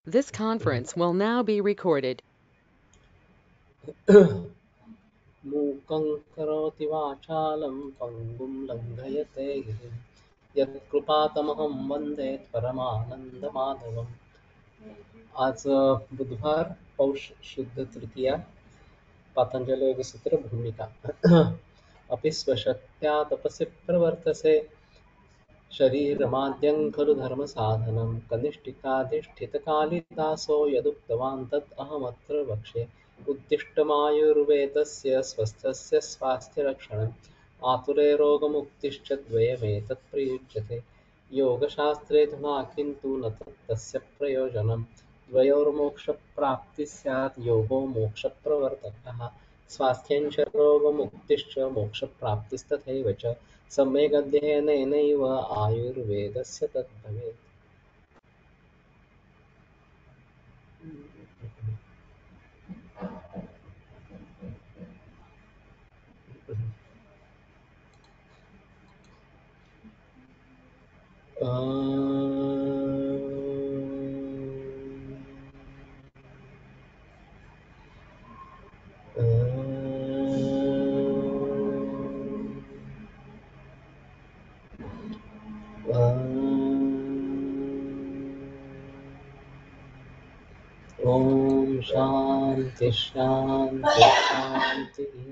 This conference will now be recorded. मूकं करोति वाचालं पङ्गुं लङ्घयते गिरिं यत्कृपातमहं वन्दे परमानन्दमाधवम्। आज बुधवार पौष शुद्ध तृतीया पातंजल योग सूत्र भूमिका अपि स्वशक्त्या तपसि प्रवर्तसे शरीरमाद्यं खलु धर्मसाधनं कनिष्ठिकाधिष्ठितकालिदासो यदुक्तवान् तत् अहमत्र वक्ष्ये उद्दिष्टमायुर्वेदस्य स्वस्थस्य स्वास्थ्यरक्षणम् आतुरे रोगमुक्तिश्च द्वयमेतत् प्रयुज्यते योगशास्त्रे धुना किन्तु न तस्य प्रयोजनं द्वयोर्मोक्षप्राप्तिः स्यात् योगो मोक्षप्रवर्तकः स्वास्थ्यं च रोगमुक्तिश्च मोक्षप्राप्तिस्तथैव च सम्यगध्ययनेनैव आयुर्वेदस्य तद्भवेत्। ॐ शान्ति शान्ति शान्तिः।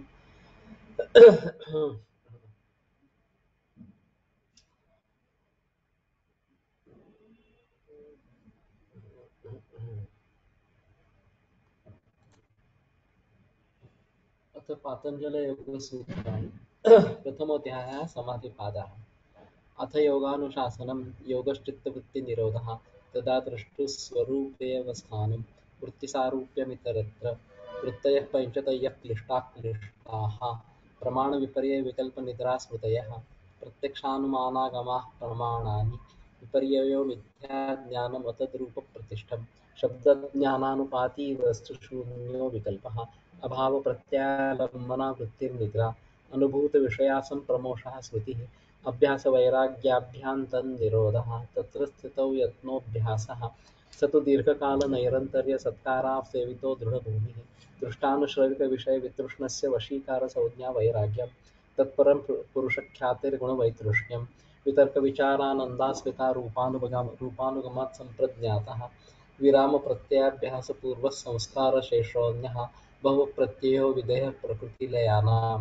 अथ पातञ्जलयोगसूत्राणि प्रथमोऽध्यायः समाधिपादः। अथ योगानुशासनं योगश्चित्तवृत्तिनिरोधः तदा द्रष्टुस्वरूपेऽवस्थानं वृत्तिसारूप्यमितरत्र वृत्तयः पञ्चतयः क्लिष्टाः प्रमाणविपर्ययविकल्पनिद्रास्मृतयः प्रत्यक्षानुमानागमाः प्रमाणानि विपर्ययो मिथ्याज्ञानम् अतद्रूपप्रतिष्ठं शब्दज्ञानानुपाती वस्तुशून्यो विकल्पः अभावप्रत्यालम्बनावृत्तिर्निद्रा अनुभूतविषयासम्प्रमोषः स्मृतिः अभ्यासवैराग्याभ्यान्तन्निरोधः तत्र स्थितौ यत्नोऽभ्यासः स तु दीर्घकालनैरन्तर्यसत्कारासेवितो दृढभूमिः दृष्टानुश्रविकविषयवितृष्णस्य वशीकारसंज्ञा वैराग्यं तत्परं पुरुषख्यातिर्गुणवैतृष्ण्यं वितर्कविचारानन्दास्मिता रूपानुगमात् सम्प्रज्ञातः विरामप्रत्ययाभ्यासपूर्वः संस्कारशेषोऽन्यः बहुप्रत्ययो विधेयः प्रकृतिलयानां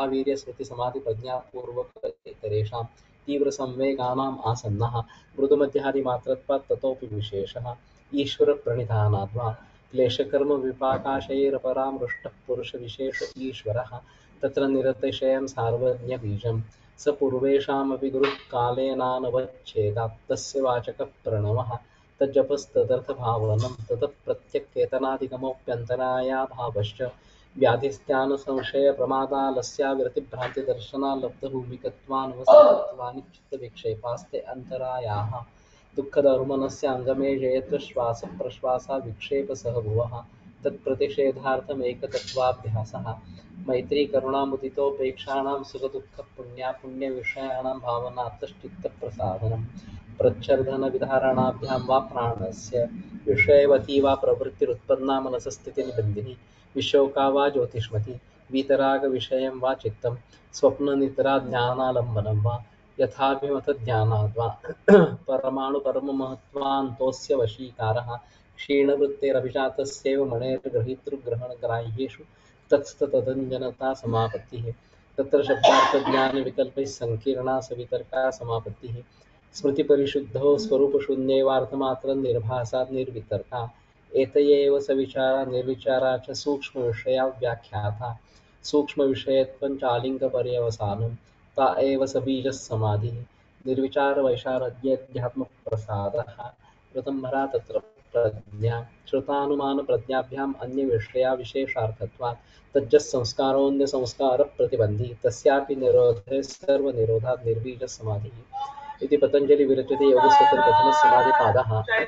श्रद्धावीर्यस्मृतिसमाधिप्रज्ञापूर्वकैतरेषां तीव्रसंवेगानाम् आसन्नः मृदुमध्यादिमात्रत्वात् ततोऽपि विशेषः ईश्वरप्रणिधानाद्वा क्लेशकर्मविपाकाशैरपरामृष्टः पुरुषविशेष ईश्वरः तत्र निरतिशयं सार्वज्ञबीजं स पूर्वेषामपि गुरुः कालेनानवच्छेदात् तस्य वाचकः प्रणवः तज्जपस्तदर्थभावनं ततः प्रत्यक्केतनादिगमोऽप्यन्तरायाभावश्च व्याधिस्त्यानुसंशयप्रमादालस्याविरतिभ्रान्तिदर्शनालब्धभूमिकत्वानुवस्थितत्वानि चित्तविक्षेपास्ते अन्तरायाः दुःखधर्मणस्य अङ्गमेजयत्व श्वासप्रश्वासाविक्षेपसह भुवः तत्प्रतिषेधार्थमेकतत्त्वाभ्यासः मैत्रीकरुणामुदितोपेक्षाणां सुखदुःखपुण्यापुण्यविषयाणां भावनार्थश्चित्तप्रसादनम् प्रच्छर्दनविधारणाभ्यां वा प्राणस्य विषयवती वा प्रवृत्तिरुत्पन्ना मनसस्थितिनिबन्धिनी विशोका वा ज्योतिष्मती वीतरागविषयं वा चित्तं स्वप्ननिद्राज्ञानालम्बनं वा यथाभिमतज्ञानाद् वा परमाणुपरममहत्त्वान्तोऽस्य वशीकारः क्षीणवृत्तेरभिजातस्यैव मणेर्गृहीतृग्रहणग्राह्येषु तत्स्तदञ्जनता समापत्तिः तत्र शब्दार्थज्ञानविकल्पैः सङ्कीर्णा सवितर्का समापत्तिः स्मृतिपरिशुद्धौ स्वरूपशून्यैवार्थमात्रनिर्भासात् निर्वितर्का एतय एव सविचारा निर्विचारा च सूक्ष्मविषया व्याख्याता सूक्ष्मविषयत्वं चालिङ्गपर्यवसानं ता एव सबीजः समाधिः निर्विचारवैशारद्यध्यात्मप्रसादः ऋतम्भरा तत्र प्रज्ञा श्रुतानुमानप्रज्ञाभ्याम् अन्यविषया विशेषार्थत्वात् तज्जः संस्कारोऽन्यसंस्कारप्रतिबन्धी तस्यापि निरोधे सर्वनिरोधात् निर्बीजः समाधिः इति पतंजलि विरचिते योगसूत्र प्रथमः समाधिपादः।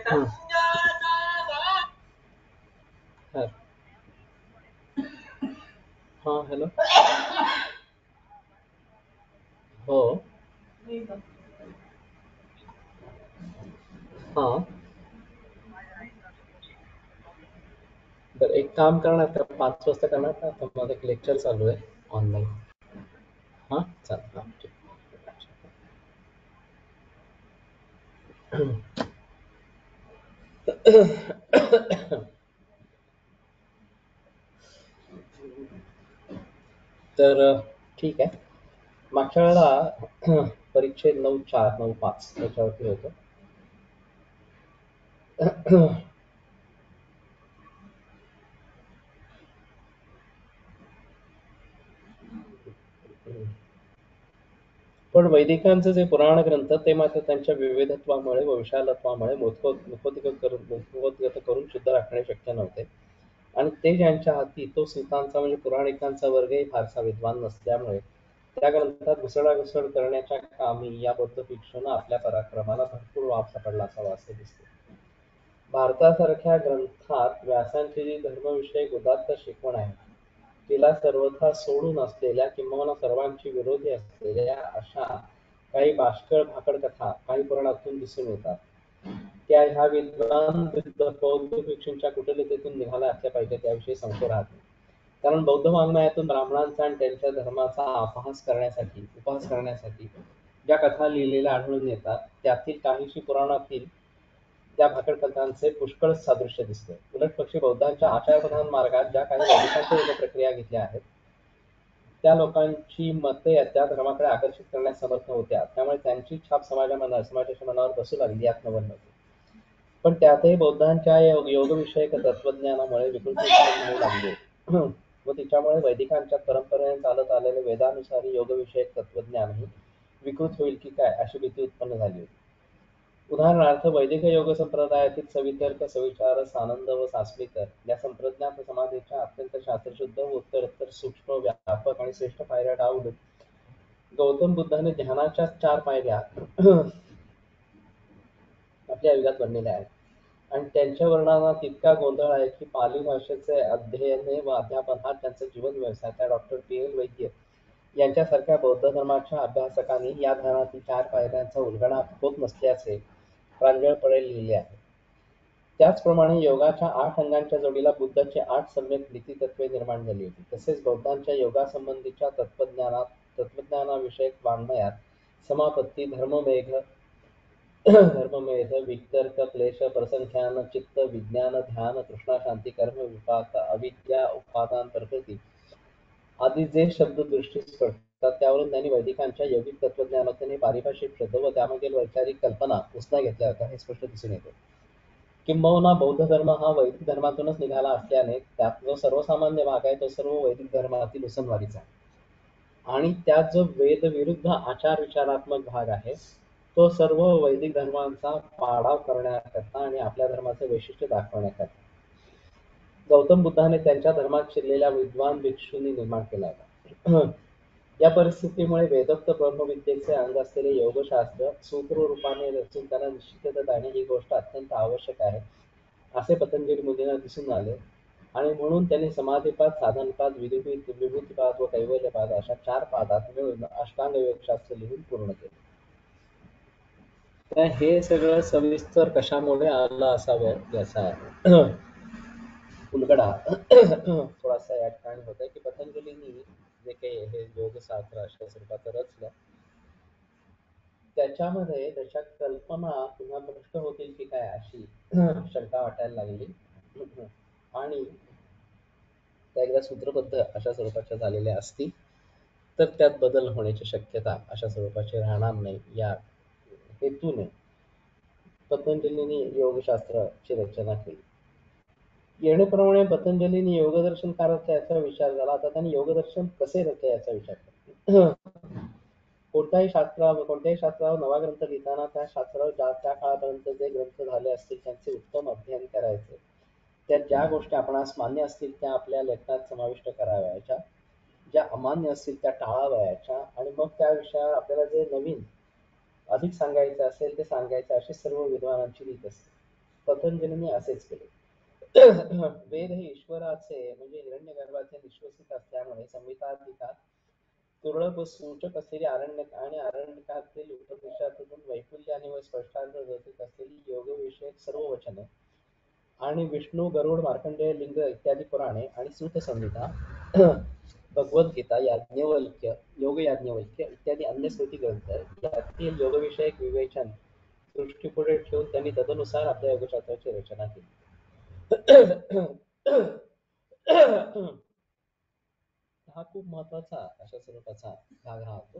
हाँ हेलो हो हाँ तर एक काम करणार का, 5 वाजता करणार का? आता माझं एक लेक्चर चालू आहे ऑनलाईन. हां चालेल, हां ठीक. तर ठीक आहे. मागच्या वेळेला परीक्षेत 9-4, 9-5 त्याच्यावरती होतं. पण वैदिकांचं जे पुराण ग्रंथ ते मात्र त्यांच्या विविधत्वामुळे व विशालत्वामुळे मुखोद्गत करून शुद्ध राखणे शक्य नव्हते. आणि ते ज्यांच्या हाती तो सूतांचा म्हणजे पुराणिकांचा वर्गही फारसा विद्वान नसल्यामुळे त्या ग्रंथात घुसडाघुसड करण्याच्या कामी या बौद्ध भिक्षूंना आपल्या पराक्रमाला भरपूर वाव सापडला असावा असे दिसते. भारतासारख्या ग्रंथात व्यासांची जी धर्मविषयक उदात्त शिकवण आहे तिला सर्वथा सोडून असलेल्या किंवा सर्वांची विरोधी असलेल्या अशा काही बाष्कळ भाकड कथा काही पुराणातून दिसून येतात. त्या ह्या विद्वान बौद्ध भिक्षूंच्या कुटिलतेतून निघाल्या असल्या पाहिजे त्याविषयी संशय राहत नाही. कारण बौद्ध वाङ्मयातून ब्राह्मणांचा आणि त्यांच्या धर्माचा उपहास करण्यासाठी ज्या कथा लिहिलेल्या आढळून येतात त्यातील काहीशी पुराणातील त्या भाकड कथांचे पुष्कळ सादृश्य दिसते. उलट पक्षी बौद्धांच्या आचारप्रधान मार्गात ज्या काही वैदिकांच्या प्रक्रिया घेतल्या आहेत त्या लोकांची मते त्या धर्माकडे आकर्षित करण्यास समर्थ होत्या. त्यामुळे त्यांची छाप समाजाच्या मनावर बसू लागली यात नवल नव्हते. पण त्यातही बौद्धांच्या योगविषयक तत्वज्ञानामुळे विकृती होऊ लागली व तिच्यामुळे वैदिकांच्या परंपरेने चालत आलेले वेदानुसारी योगविषयक तत्वज्ञानही विकृत होईल की काय अशी भीती उत्पन्न झाली होती. उदाहरणार्थ वैदिक योग संप्रदायातील सवितर्क सविचार सानंद व सास्मितर या संप्रज्ञात समाधीच्या अत्यंत शास्त्रशुद्ध व उत्तरोत्तर सूक्ष्म व्यापक आणि श्रेष्ठ पायऱ्या डावलून गौतम बुद्धाने ध्यानाच्या 4 पायऱ्या आपल्या युगात बनलेल्या आहेत. आणि त्यांच्या वर्णनात इतका गोंधळ आहे की पाली भाषेचे अध्ययन व अध्यापन हा त्यांचा जीवन व्यवसाय. त्या डॉक्टर पी.एल. वैद्य यांच्यासारख्या बौद्ध धर्माच्या अभ्यासकांनी या ध्यानातील 4 पायऱ्यांचा उलगडा होत नसल्याचे प्रांजळपणे लिहिले आहे. त्याचप्रमाणे योगाच्या 8 अंगांच्या जोडीला बुद्धाची 8 सम्यक नीतितत्वे निर्माण झाली होती. तसेच बौद्धांच्या योगासंबंधीच्या तत्वज्ञानाविषयक वाङ्मयात समापत्ती, धर्ममेध, वितर्क, क्लेश, प्रसंख्यान, चित्त, विज्ञान, ध्यान, तृष्णा, शांती, कर्म, विपाक, अविद्या, उपादान, प्रकृती आदी जे शब्द दृष्टीस पडतात त्यावरून त्यांनी वैदिकांच्या योगिक तत्वज्ञानाने पारिभाषिक शब्द व त्यामागील वैचारिक कल्पना उसना घेतल्या होत्या हे स्पष्ट दिसून येते. किंबहुना बौद्ध धर्म हा वैदिक धर्मातूनच निघाला असल्याने त्यात जो सर्वसामान्य भाग आहे तो सर्व वैदिक धर्मातील उसनवारीचा आहे. आणि त्यात जो वेद विरुद्ध आचार विचारात्मक भाग आहे तो सर्व वैदिक धर्मांचा पाडाव करण्याकरता आणि आपल्या धर्माचे वैशिष्ट्य दाखवण्याकरता गौतम बुद्धाने त्यांच्या धर्मात शिरलेल्या विद्वान भिक्षूंनी निर्माण केला होता. या परिस्थितीमुळे वेदोक्त ब्रह्मविद्येचे अंग असलेले योगशास्त्र सूत्र रूपाने रचून त्यांना निश्चितता देणे ही गोष्ट अत्यंत आवश्यक आहे असे पतंजली मुनींना दिसून आले. आणि म्हणून त्यांनी समाधीपाद, साधनपाद, विभूतिपाद व कैवल्यपाद अशा 4 पादात मिळून अष्टांग योगशास्त्र लिहून पूर्ण केले. तर हे सगळं सविस्तर कशामुळे आलं असावं याचा उलगडा थोडासा या ठिकाणी होत आहे की पतंजलींनी जे काही हे योगशास्त्र अशा स्वरूपात रचलं त्याच्यामध्ये त्याच्या कल्पना पुन्हा भ्रष्ट होतील की काय अशी शंका वाटायला लागली. आणि त्या एकदा सूत्रबद्ध अशा स्वरूपाच्या झालेल्या असतील तर त्यात बदल होण्याची शक्यता अशा स्वरूपाची राहणार नाही या हेतूने पतंजलींनी योगशास्त्राची रचना केली. येणेप्रमाणे पतंजलींनी योगदर्शन करायचा याचा विचार झाला. आता त्यांनी योगदर्शन कसे रचे याचा विचार केला. कोणत्याही शास्त्रावर नवा ग्रंथ लिहिताना त्या शास्त्रावर त्या काळापर्यंत जे ग्रंथ झाले असतील त्यांचे उत्तम अध्ययन करायचे. त्यात ज्या गोष्टी आपणास मान्य असतील त्या आपल्या लेखनात समाविष्ट करावयाच्या, ज्या अमान्य असतील त्या टाळावयाच्या आणि मग त्या विषयावर आपल्याला जे नवीन अधिक सांगायचं असेल ते सांगायचं अशी सर्व विद्वानांची रीत असते. पतंजलींनी असेच केले. वेद हे ईश्वराचे म्हणजे हिरण्यगर्भाचे निश्वसित असल्यामुळे संहिताधिकात तुरळक व सूचक असलेली आरण्यक आणि आरण्यकातील उपदेशातून वैकुल्याने व स्पष्टार्थ रचित असलेली योगविषयक सर्व वचने आणि विष्णू, गरुड, मार्कंडेय, लिंग इत्यादी पुराणे आणि सूत संहिता, भगवद्गीता, याज्ञवल्क्य, योग याज्ञवल्क्य इत्यादी अन्य स्मृती ग्रंथ यातील योगविषयक विवेचन दृष्टीपुढे ठेवून त्यांनी तदनुसार आपल्या योगशास्त्राची रचना केली. हा खूप महत्वाचा अशा स्वरूपाचा भाग राहतो.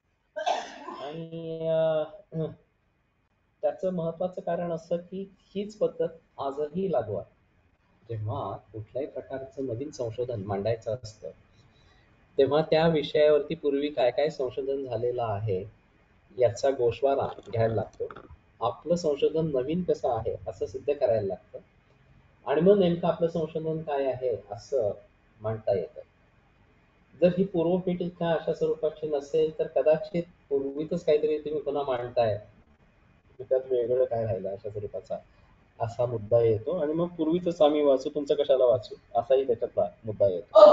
आणि त्याचं महत्वाचं कारण असं की हीच पद्धत आजही लागू आहे. जेव्हा कुठल्याही प्रकारचं नवीन संशोधन मांडायचं असतं तेव्हा त्या विषयावरती पूर्वी काय काय संशोधन झालेलं आहे याचा गोषवारा घ्यायला लागतो. आपलं संशोधन नवीन कसं आहे असं सिद्ध करायला लागतं आणि मग नेमकं आपलं संशोधन काय आहे असं मांडता येतं. जर ही पूर्वपीठिका अशा स्वरूपाची नसेल तर कदाचित पूर्वीच काहीतरी तुम्ही पुन्हा मांडताय, त्यात वेगळं काय राहिलं अशा स्वरूपाचा असा मुद्दा येतो. आणि मग पूर्वीच आम्ही वाचू, तुमचं कशाला वाचू असाही त्याच्यातला मुद्दा येतो.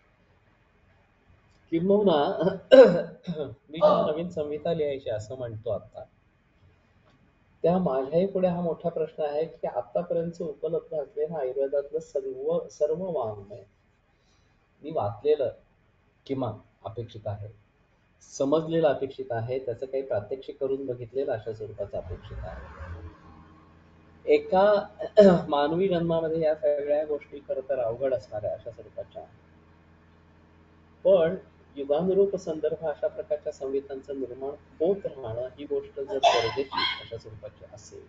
किंबहुना मी जेव्हा नवीन संहिता लिहायची असं म्हणतो आता, त्या माझ्याही पुढे हा मोठा प्रश्न आहे की आतापर्यंत उपलब्ध असलेलं आयुर्वेदातलं सर्व वाङ्मय मी वाचलेलं किमान अपेक्षित आहे, समजलेलं अपेक्षित आहे, त्याचं काही प्रात्यक्षिक करून बघितलेलं अशा स्वरूपाचं अपेक्षित आहे. एका मानवी जन्मामध्ये या सगळ्या गोष्टी खरं तर अवघड असणाऱ्या अशा स्वरूपाच्या, पण युगानुरूप संदर्भ अशा प्रकारच्या संहितांचं निर्माण होत राहणं ही गोष्ट जर गरजेची अशा स्वरूपाची असेल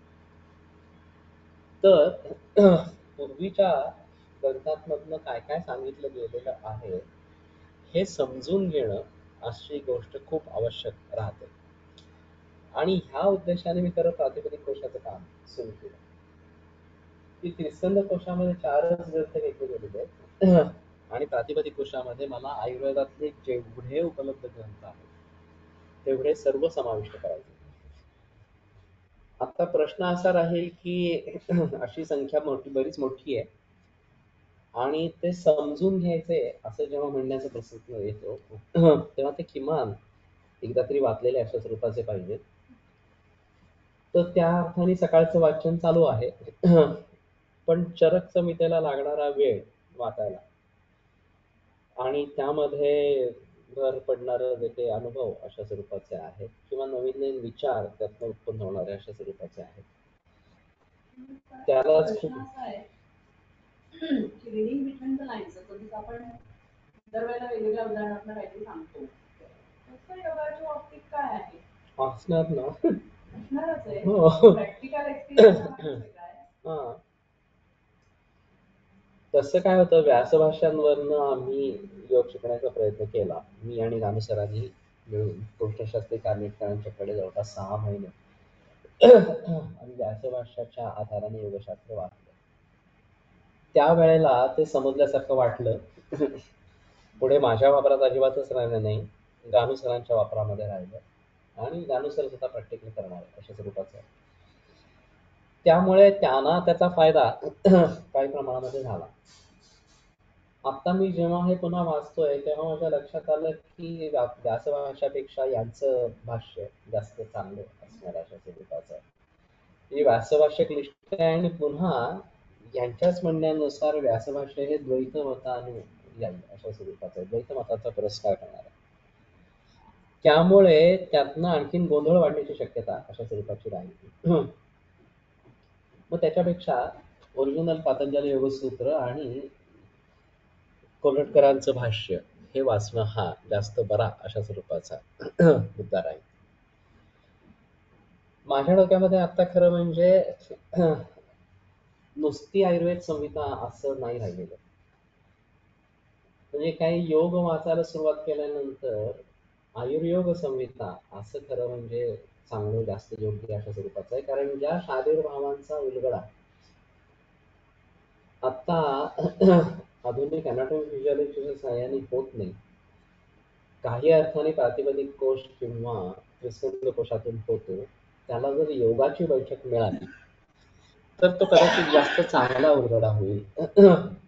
तर पूर्वीच्या ग्रंथांमधनं काय काय सांगितलं गेलेलं आहे हे समजून घेणं अशी गोष्ट खूप आवश्यक राहते. आणि ह्या उद्देशाने मी खरं प्रातिपदिक कोशाचं काम सुरू केलं. की त्रिस्कंद कोशामध्ये 4च ग्रंथ घेतले गेलेले आहेत आणि प्रातिपदिक कोशामध्ये मला आयुर्वेदातले जेवढे उपलब्ध ग्रंथ आहेत तेवढे सर्व समाविष्ट करायचे. आता प्रश्न असा राहील की अशी संख्या बरीच मोठी आहे आणि ते समजून घ्यायचे असं जेव्हा म्हणण्याचा प्रसंग येतो तेव्हा ते किमान एकदा तरी वाचलेले अशा स्वरूपाचे पाहिजे. तर त्या अर्थाने सकाळचं वाचन चालू आहे. पण चरक संहितेला लागणारा वेळ वाचायला आणि त्यामध्ये भर पडणारं जे काही अनुभव अशा स्वरूपाचे आहेत किंवा नवीन नवीन विचार त्यातनं उत्पन्न होणारे अशा स्वरूपाचे आहेत, त्यालाच खूप रिडिंग बिटवीन द लाईन्स आपण दरवेळेला वेगवेगळ्या उदाहरणातून काहीतरी सांगतो, तसं योगाच्या बाबतीत काय आहे असणार ना, असणारच आहे. प्रॅक्टिकल एक्सपिरियन्स हा. तसं काय होतं, व्यासभाषांवरनं आम्ही योग शिकण्याचा प्रयत्न केला. मी आणि रानू सरांनी मिळून कृष्णशास्त्री कार्निटकरांच्याकडे जवळपास 6 महिने आणि व्यासभाषाच्या आधाराने योगशास्त्र वाचलं. त्यावेळेला ते समजल्यासारखं वाटलं. पुढे माझ्या वापरात अजिबातच राहिलं नाही, गानू सरांच्या वापरामध्ये राहिलं आणि गानू सर सुद्धा प्रॅक्टिकली करणार अशा स्वरूपाचं. त्यामुळे त्यांना त्याचा फायदा काही प्रमाणामध्ये झाला. आता मी जेव्हा हे पुन्हा वाचतोय तेव्हा माझ्या लक्षात आलं की व्यासभाषापेक्षा यांचं भाष्य जास्त चांगलं असणार अशा स्वरूपाचं. ही व्यासभाष्य क्लिष्ट आहे आणि पुन्हा यांच्याच म्हणण्यानुसार व्यासभाष्य हे द्वैत मताने याल अशा स्वरूपाचं, द्वैत मताचा पुरस्कार करणार आहे. त्यामुळे त्यातनं आणखीन गोंधळ वाढण्याची शक्यता अशा स्वरूपाची राहिली. मग त्याच्यापेक्षा ओरिजिनल पातंजली योगसूत्र आणि कोल्हटकरांचं भाष्य हे वाचणं हा जास्त बरा अशा स्वरूपाचा मुद्दा राहील. माझ्या डोक्यामध्ये आता खरं म्हणजे नुसती आयुर्वेद संहिता असं नाही राहिलेलं. म्हणजे काही योग वाचायला सुरुवात केल्यानंतर आयुर्योग संहिता असं खरं म्हणजे चांगलं जास्त योग्य अशा स्वरूपाचं आहे. कारण ज्या शारीरभावांचा उलगडा आता आधुनिक अनाटॉमी फिजिओलॉजीच्या सहाय्याने होत नाही, काही अर्थाने प्रातिपदिक कोश किंवा त्रिस्कंद कोशातून होतो, त्याला जर योगाची बैठक मिळाली तर तो कदाचित जास्त चांगला उलगडा होईल.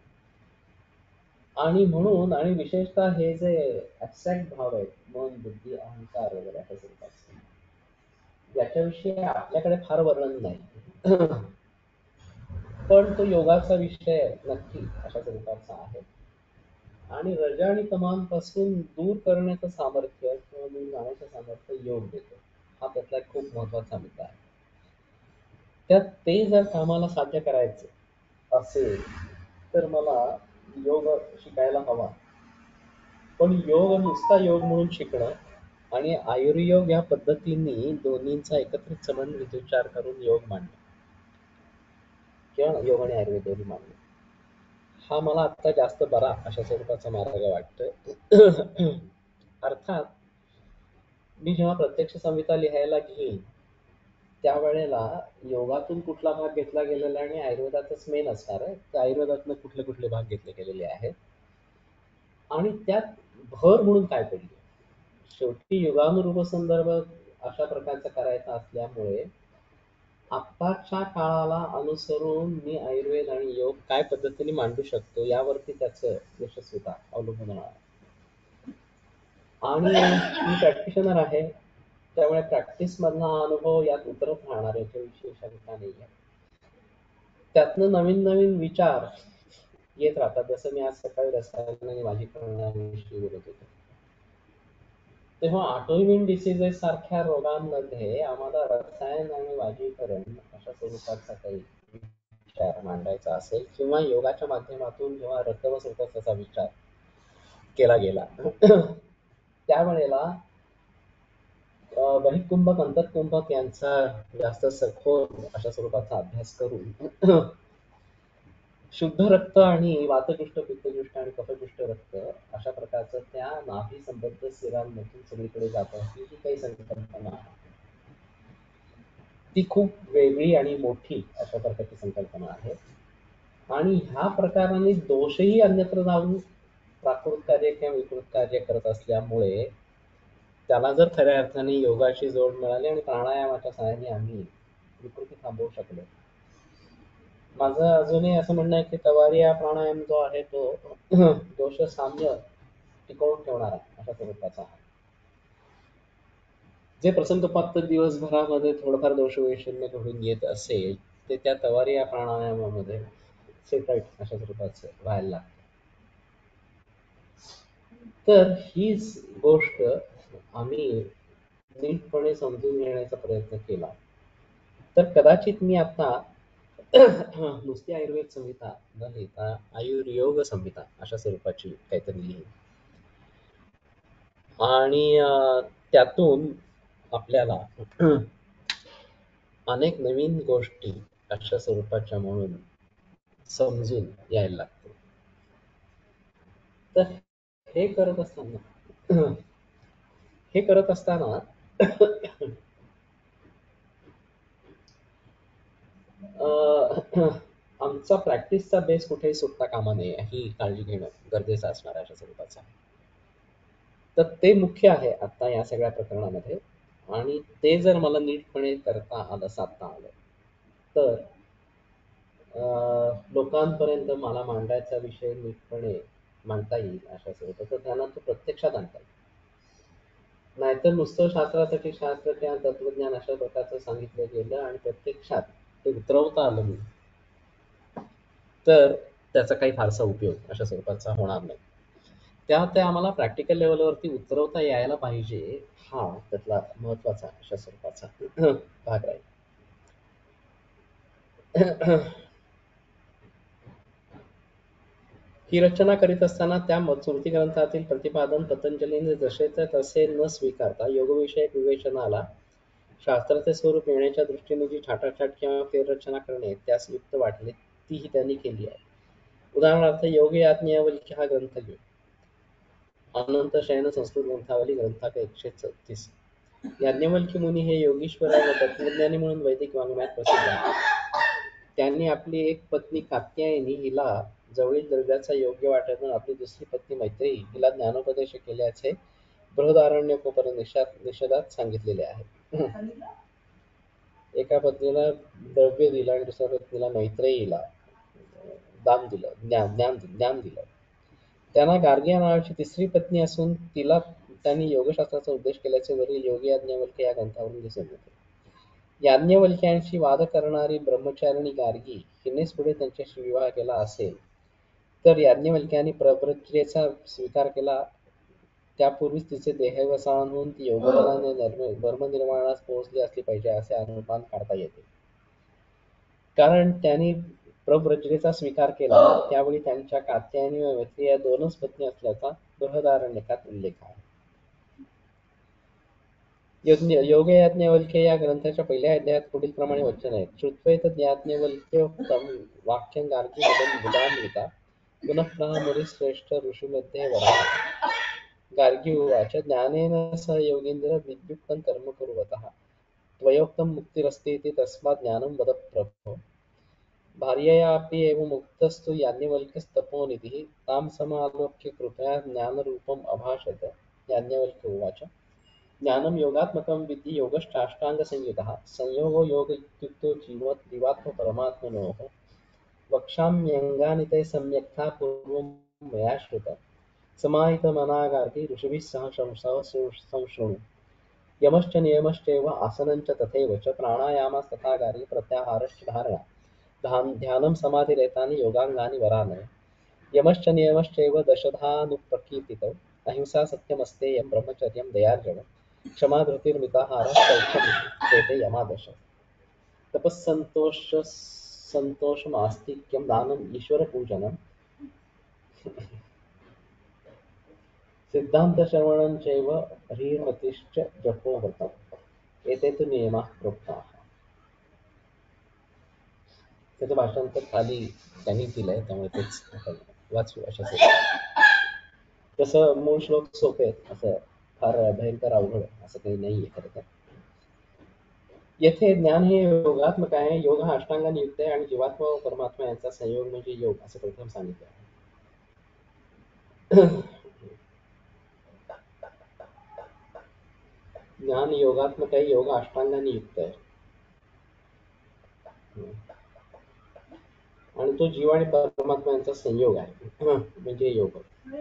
आणि म्हणून आणि विशेषतः हे जे ऍबस्ट्रॅक्ट भाव आहेत, मन, बुद्धी, अहंकार वगैरे अशा स्वरूपाचे, याच्याविषयी आपल्याकडे फार वर्णन नाही. पण तो योगाचा विषय नक्की अशा स्वरूपाचा आहे. आणि रजा आणि तमांपासून दूर करण्याचं सामर्थ्य किंवा दूर जाण्याचं सामर्थ्य योग देतो. हा त्यातला एक खूप महत्वाचा मुद्दा आहे. त्यात ते जर कामाला साध्य करायचं असेल तर मला योग शिकायला हवा. पण योग नुसता योग म्हणून शिकणं आणि आयुर्योग या पद्धतींनी दोन्हींचा एकत्रित समन्वित विचार करून योग मांडणं किंवा योग आणि आयुर्वेद दोन्ही मांडणं हा मला आता जास्त बरा अशा स्वरूपाचा मार्ग वाटतोय. अर्थात मी जेव्हा प्रत्यक्ष संहिता लिहायला घेईन त्यावेळेला योगातून कुठला भाग घेतला गेलेला आहे आणि आयुर्वेदातच मेन असणार आहे. त्या आयुर्वेदातनं कुठले कुठले भाग घेतले गेलेले आहेत आणि त्यात भर म्हणून काय पडली. शेवटी युगानुरूप संदर्भ अशा प्रकारचा करायचा असल्यामुळे आत्ताच्या काळाला अनुसरून मी आयुर्वेद आणि योग काय पद्धतीने मांडू शकतो यावरती त्याचं यशस्वीता अवलंबून राहणार आहे. आणि मी प्रॅक्टिशनर आहे त्यामुळे प्रॅक्टिस मधला अनुभव यात उतरत राहणार याच्याविषयी शंका नाही आहे. त्यातनं नवीन नवीन विचार येत राहतात. जसं मी आज सकाळी रसायन आणि भाजीकरणाविषयी बोलत होतो तेव्हा ऑटोइम्युन डिसीजेस सारख्या रोगांमध्ये आम्हाला रसायन आणि वाजीकरण अशा स्वरूपाचा काही विचार मांडायचा असेल किंवा योगाच्या माध्यमातून जेव्हा रक्तवसंकोचाचा विचार केला गेला त्यावेळेला बहिकुंभक अंतकुंभक यांचा जास्त सखोल अशा स्वरूपाचा अभ्यास करून शुद्ध रक्त आणि वातदुष्ट पित्तदुष्ट आणि कफदुष्ट रक्त अशा प्रकारचं त्या नाभी संबद्ध सिरांमधून सगळीकडे जात असते ही काही संकल्पना आहे. ती खूप वेगळी आणि मोठी अशा प्रकारची संकल्पना आहे आणि ह्या प्रकाराने दोषही अन्यत्र जाऊन प्राकृत कार्य किंवा विकृत कार्य करत असल्यामुळे त्याला जर खऱ्या अर्थाने योगाची जोड मिळाली आणि प्राणायामाच्या सहाय्याने आम्ही विकृती थांबवू शकलो. माझं अजूनही असं म्हणणं आहे की तवारिया प्राणायाम जो आहे तो दोष साम्य टिकवून ठेवणारा अशा स्वरूपाचा आहे. जे प्रसंगपात दिवसभरामध्ये थोडंफार दोष वैषम्य घडून येत असेल ते त्या तवारिया प्राणायामामध्ये सेटल्ड अशा स्वरूपाचं व्हायला लागतं. तर हीच गोष्ट आम्ही नीटपणे समजून घेण्याचा प्रयत्न केला तर कदाचित मी आता नुसती आयुर्वेद संहिता न लिहिता आयुर्योग संहिता अशा स्वरूपाची काहीतरी लिहिली आणि त्यातून आपल्याला अनेक नवीन गोष्टी अशा स्वरूपाच्या म्हणून समजून यायला लागते. तर हे करत असताना आमचा प्रॅक्टिसचा बेस कुठेही सुटता कामा नये ही काळजी घेणं गरजेचं असणार अशा स्वरूपाचा. तर ते मुख्य आहे आता या सगळ्या प्रकरणामध्ये आणि ते जर मला नीटपणे करता आलं साधता आलं तर लोकांपर्यंत मला मांडायचा विषय नीटपणे मांडता येईल अशा स्वरूपाचा त्यांना तो प्रत्यक्षात आणता येईल. नाहीतर नुसतं शास्त्रासाठी शास्त्र किंवा तत्वज्ञान अशा प्रकारचं सांगितलं गेलं आणि प्रत्यक्षात ते उतरवता आलं नाही तर त्याचा काही फारसा उपयोग अशा स्वरूपाचा होणार नाही. ते आम्हाला प्रॅक्टिकल लेवलवरती उतरवता यायला पाहिजे हा त्यातला महत्वाचा अशा स्वरूपाचा भाग राहील. ही रचना करीत असताना त्या स्मृती ग्रंथातील प्रतिपादन पतंजलीने जसेच्या तसे न स्वीकारता योगविषयक विवेचनाला शास्त्राचे स्वरूप येण्याच्या दृष्टीने जी छाटाछाट किंवा फेररचना करणे त्यास युक्त वाटले तीही त्यांनी केली आहे. उदाहरणार्थ योग याज्ञवल्क्य हा ग्रंथ घेऊ. अनंत शयन संस्कृत ग्रंथावली ग्रंथाक 134. याज्ञवल्क्य मुनी हे योगीश्वर व तत्वज्ञानी म्हणून वैदिक वाङ्मयात प्रसिद्ध आहेत. त्यांनी आपली एक पत्नी कात्यायनी हिला जवळील द्रव्याचा योग्य वाटण्यातून आपली दुसरी पत्नी मैत्रेयी हिला ज्ञानोपदेश केल्याचे बृहदारण्यकोपनिषदात सांगितलेले आहे. एका पत्नीला द्रव्य दिलं आणि दुसऱ्या पत्नीला मैत्रेयीला ज्ञान दिलं. त्यांना गार्गिया नावाची तिसरी पत्नी असून तिला त्यांनी योगशास्त्राचा उपदेश केल्याचे वरील योगी याज्ञवल्क्य या ग्रंथावरून दिसून येते. याज्ञवल्क्यांशी वाद करणारी ब्रह्मचारिणी गार्गी हिनेच पुढे त्यांच्याशी विवाह केला असेल तर याज्ञवल्क्यांनी प्रव्रजेचा स्वीकार केला त्यापूर्वीच तिचे देहावसान होऊन ती योगबलाने धर्मनिर्वाणास पोहोचली असली पाहिजे असे अनुमान काढता येते. कारण त्यांनी प्रव्रजेचा स्वीकार केला त्यावेळी त्यांच्या कात्यायनी व मैत्री या दोनच पत्नी असल्याचा बृहदारण्यकात उल्लेख आहे. योग याज्ञवल्क्य या ग्रंथाच्या पहिल्या अध्यायात पुढील प्रमाणे वचन आहे. श्रुत्वेत याज्ञवल्क्योक्तम वाक्यं गार्गीपदं बुधान्विता पुनः मुनिश्रेष्ठ ऋषिमध्ये वराह. गार्गी उवाच ज्ञानेन सह योगींद्र विद्युक्तं कर्म कुर्वतः त्वयोक्तं मुक्तिरस्तीति तस्मात् ज्ञानं वद प्रभो. भार्ययापि एव मुक्तस्तु याज्ञवल्क्यस्तपोनिधिः तां समालोक्य कृपया ज्ञानरूपम् अभाषत. याज्ञवल्क्य उवाच ज्ञानं योगात्मकं विद्धि योगश्चाष्टाङ्गसंयुतः संयोगो योग इत्युक्तो जीवात्मपरमात्मनोः वक्ष्याम्यङ्गानि ते सम्यक्ता पूर्वं मया श्रुतं समाहितमना गार्गी ऋषिभिः सह संशृणु. यमश्च नियमश्चैव आसनञ्च तथैव च प्राणायामस्तथा गार्गी प्रत्याहारश्च धारणा ध्यानं समाधिरेतानि योगाङ्गानि वरानय. यमश्च नियमश्चैव दशधानुप्रकीर्तितौ अहिंसा सत्यमस्तेयं ब्रह्मचर्यं दयार्जवम् क्षमा धृतिर्मिताहारः शौचम् एते यमादश. तपस्सन्तोषमास्तिक्यं दानम् ईश्वरपूजनं सिद्धान्तश्रवणं चैव ह्रीर्मतिश्च जपो व्रतम् एते तु नियमाः प्रोक्ताः. त्याचं भाषांतर खाली त्यांनी दिलंय त्यामुळे तेच आपण वाचू अशा. तसं मूळ श्लोक सोपे आहेत, असं फार भयंकर अवघड असं काही नाहीये खरं तर. येथे ज्ञान हे योगात्मक आहे. योग हा अष्टांगाने युक्त आहे आणि जीवात्मा व परमात्मा यांचा संयोग म्हणजे योग असं प्रथम सांगितलं आहे. ज्ञान योगात्मक आहे, योग अष्टांगाने युक्त आहे आणि तो जीव आणि परमात्मा यांचा संयोग आहे म्हणजे योग.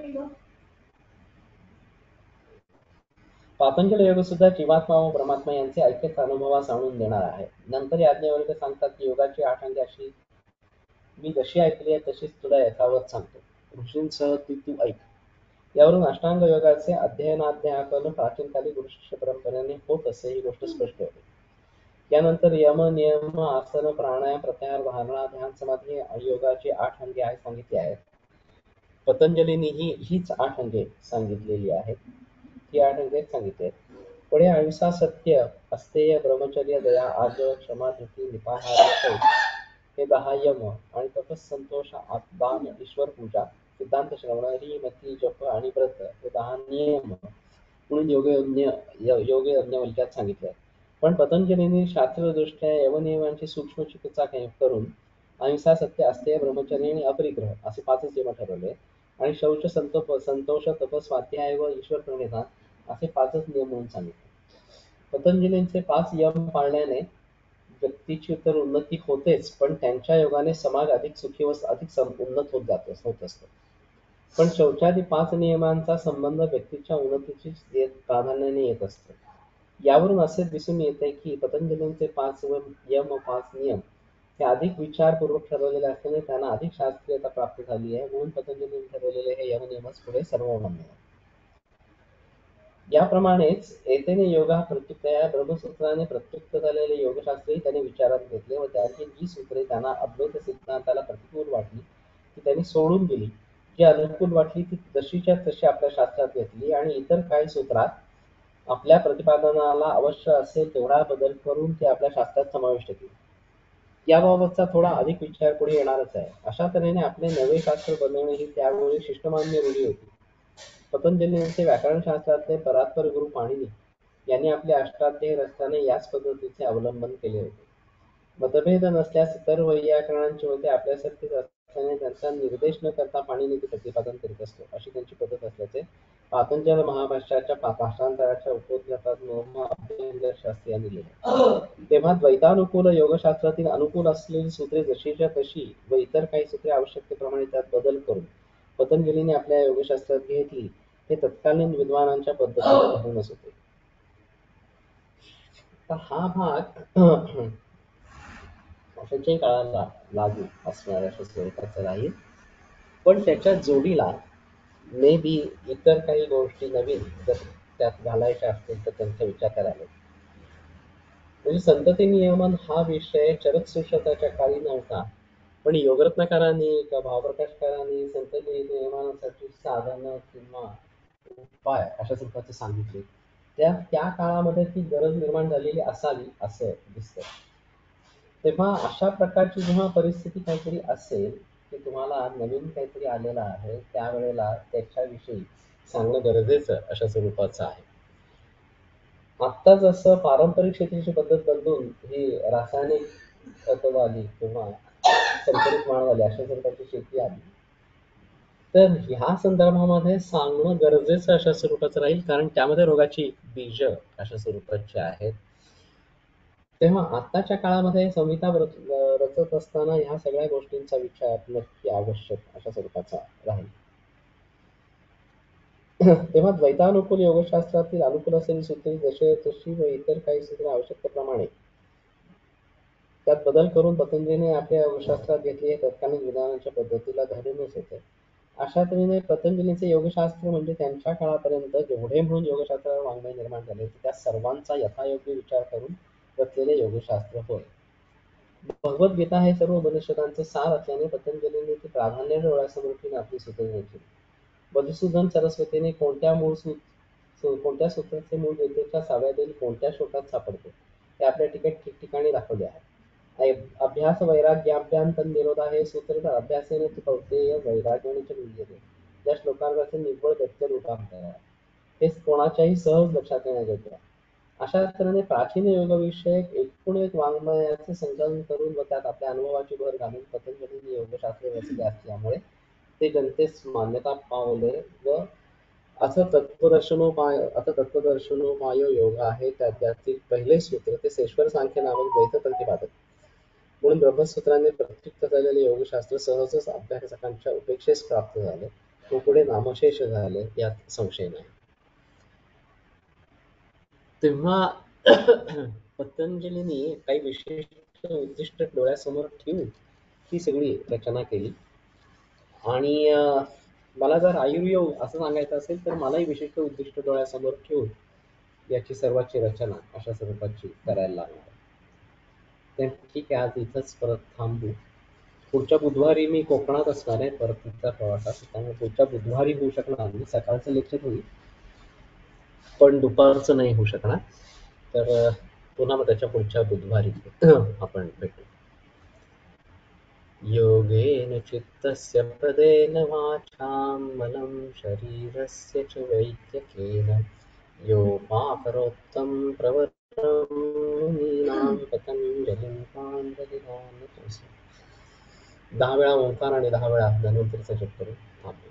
पातंजल योग सुद्धा जीवात्मा व परमात्मा यांचे ऐक्यच अनुभवास आणून देणार आहे. नंतर याज्ञवल्क्य सांगतात की योगाची 8 अंगे अशी मी जशी ऐकली आहे तशीच तुला यथावत सांगतो. ऋषींसह ती तू ऐक. यावरून अष्टांग योगाचे अध्ययनाध्यापन प्राचीन काली गुरु शिष्य परंपरेने होत असे ही गोष्ट स्पष्ट होते. यानंतर यम नियम आसन प्राणायाम प्रत्याहार धारणा ध्यान समाधी योगाची 8 अंगे आहेत सांगितली आहेत. पतंजलींनीही हीच 8 अंगे सांगितलेली आहेत. ती 8 अंगे सांगितली आहेत. पुढे अहिंसा सत्य अस्तेय ब्रह्मचर्य दया आर्जव क्षमा धृती निपाहार हे 10 यम आणि तपस संतोष दान ईश्वर पूजा सिद्धांत श्रवण ह्रीमती जप आणि व्रत हे 10 नियम म्हणून योग याज्ञवल्क्यात सांगितले. पण पतंजलींनी शास्त्रदृष्ट्या यवनियमांची सूक्ष्म चिकित्सा करून अहिंसा सत्य अस्तेय ब्रह्मचर्य आणि अपरिग्रह असे 5च नियम ठरवले आणि शौच संतोष तपस स्वाध्याय व ईश्वर प्रणिधान असे 5च नियम म्हणून सांगितले. पतंजलींचे 5 यम पाळल्याने व्यक्तीची तर उन्नती होतेच, पण त्यांच्या योगाने समाज अधिक सुखी व अधिक उन्नत होत असतो. पण शौचादी 5 नियमांचा संबंध व्यक्तीच्या उन्नतीची प्राधान्याने येत असतो. यावरून असे दिसून येते की पतंजलींचे 5 यम 5 नियम हे अधिक विचारपूर्वक ठरवलेले असल्याने त्यांना अधिक शास्त्रीयता प्राप्त झाली आहे. म्हणून पतंजलींनी ठरवलेले हे यम नियमच पुढे सर्वमान्य आहे. याप्रमाणेच एतेने योगा प्रत्युक्तया ब्रह्मसूत्राने प्रत्युक्त झालेले योगशास्त्रही त्यांनी विचारात घेतले व त्याची जी सूत्रे त्यांना अद्वैत सिद्धांताला प्रतिकूल वाटली ती त्यांनी सोडून दिली. जी अनुकूल वाटली ती जशीच्या तशी आपल्या शास्त्रात घेतली आणि इतर काही सूत्रात आपल्या प्रतिपादनाला अवश्य असेल तेवढा बदल करून ते आपल्या शास्त्रात समाविष्ट केले. याबाबतचा थोडा अधिक विचार पुढे येणारच आहे. अशा तऱ्हेने आपले नवे शास्त्र बनवणे ही त्यावेळी शिष्टमान्य रूढी होती. पतंजलींचे व्याकरणशास्त्रातले परात्पर गुरु पाणिनी यांनी आपले अष्टाध्यायी रचताना याच पद्धतीचे अवलंबन केले होते. मतभेद नसल्यास इतर वैयाकरणांचे होते आपल्यासारखेच असल्याने त्यांचा निर्देश न करता पाणिनी ते प्रतिपादन करीत असतो अशी त्यांची पद्धत असल्याचे पातंजल महाभाष्याच्या भाषांतराच्या उपोद्घातात मोहम्मद अब्दुल शास्त्री यांनी लिहिले. तेव्हा द्वैतानुकूल योगशास्त्रातील अनुकूल असलेली सूत्रे जशीच्या तशी व इतर काही सूत्रे आवश्यकतेप्रमाणे त्यात बदल करून पतंजलीने आपल्या योगशास्त्रात घेतली हे तत्कालीन विद्वानांच्या पद्धतीने होऊनच होते. तर हा भाग अशाच्याही काळाला लागू असणाऱ्या अशा स्वरूपाचा राहील, पण त्याच्या जोडीला मे बी इतर काही गोष्टी नवीन जर त्यात घालायच्या असतील तर त्यांचा विचार करायला. म्हणजे संतती नियमन हा विषय चरक सुश्रताच्या काळी नव्हता, पण योगरत्नकारांनी किंवा भावप्रकाशकारांनी संतती नियमनासाठी साधनं किंवा उपाय अशा स्वरूपाचे सांगितले. त्या काळामध्ये ती गरज निर्माण झालेली असावी असं दिसतं. तेव्हा अशा प्रकारची जेव्हा परिस्थिती काहीतरी असेल की तुम्हाला नवीन काहीतरी आलेलं आहे, त्यावेळेला त्याच्याविषयी सांगणं गरजेचं अशा स्वरूपाचं आहे. आत्ता जसं पारंपरिक शेतीची पद्धत बदलून ही रासायनिक खतवाली किंवा संकरित माळवाली अशा स्वरूपाची शेती आली, तर ह्या संदर्भामध्ये सांगणं गरजेचं अशा स्वरूपाचं राहील, कारण त्यामध्ये रोगाची बीज अशा स्वरूपाची आहेत. तेव्हा आत्ताच्या काळामध्ये संहिता रचत असताना ह्या सगळ्या गोष्टींचा विचार नक्की आवश्यक अशा स्वरूपाचा राहील. तेव्हा द्वैतानुकूल योगशास्त्रातील अनुकूल असलेली सूत्रे तशी व इतर काही सूत्रे आवश्यकतेप्रमाणे त्यात बदल करून पतंजलीने आपल्या योगशास्त्रात घेतली. हे तत्कालीन विधानांच्या पद्धतीला धरूनच होते. अशा तऱ्हेने पतंजलीचे योगशास्त्र म्हणजे त्यांच्या काळापर्यंत जेवढे म्हणून योगशास्त्रावर वाङ्मय निर्माण झाले त्या सर्वांचा यथायोग्य विचार करून रचलेले योगशास्त्र होय. भगवद्गीता हे सर्व उपनिषदांचे सार असल्याने पतंजलीने ती प्राधान्याने डोळ्यासमोर ठेवून आपली सूत्रे रचली. मधुसूदन सरस्वतीने कोणत्या सूत्राचे मूळ गीतेच्या 6व्या कोणत्या श्लोकात सापडते हे आपल्या ठिकठिकाणी दाखवले आहे. अभ्यास वैराग्याभ्यां निरोधा हे सूत्र तर अभ्यासेने तू कौतेय वैराग्याने लिहिलेले. या श्लोकांचे निव्वळ दत्त रूपांतर आहे. हे कोणाच्याही सहज लक्षात येण्याजोगे आहे. अशा तऱ्हेने प्राचीन योगविषयक एकूण एक वाङ्मयाचे संकलन करून व त्यात आपल्या अनुभवाची भर घालून पतंजलीने योगशास्त्र रचले असल्यामुळे ते जनतेस मान्यता पावले व असं तत्वदर्शनोपाय योग आहे. त्यातील पहिले सूत्र ते सेश्वर सांख्य नामक द्वैत प्रतिपादक म्हणून ब्रह्मसूत्राने प्रत्युक्त झालेले योगशास्त्र सहजच अभ्यासकांच्या उपेक्षेस प्राप्त झाले व पुढे नामशेष झाले यात संशय नाही. तेव्हा पतंजलीने काही विशिष्ट उद्दिष्ट डोळ्यासमोर ठेवून ही सगळी रचना केली. आणि मला जर आयुर्योग असं सांगायचं असेल तर मलाही विशिष्ट उद्दिष्ट डोळ्यासमोर ठेवून याची सर्वांची रचना अशा स्वरूपाची करायला लागणार. ठीक आहे, आज इथंच परत थांबू. पुढच्या बुधवारी मी कोकणात असणार आहे परत तिथल्या प्रवासात, त्यामुळे पुढच्या बुधवारी होऊ शकणार नाही. सकाळचं लेक्चर होईल पण दुपारचं नाही होऊ शकणार. तर पुन्हा मग त्याच्या पुढच्या बुधवारी आपण भेटू. योगेन चित्तस्य पदेन वाचां मनं शरीरस्य च वैद्यकेन योपाकरोत्तं प्रवरं मुनीनां पतंजलिं पांडलिकानतोऽस्मि. 10 वेळा ओंकार आणि 10 वेळा धन्वंतरीचा जप करून थांबू.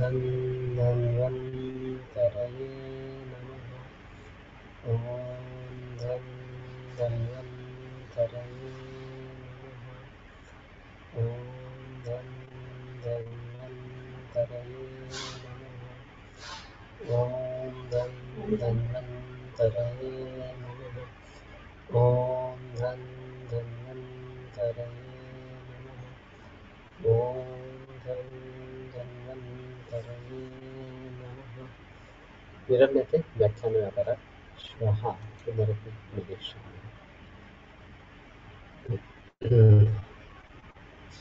धन धन्वन्तरये नमः। ॐ धन धन्वन्तरये नमः। ॐ धन धन्वन्तरये नमः। ॐ धन धन्वन्तरये नमः। ॐ धन धन्वन्तरये नमः। ॐ धन धन्वन्तरये नमः। विरम्यते व्याख्यानव्यापारात् श्वः पुनरपि मिलिष्यामः।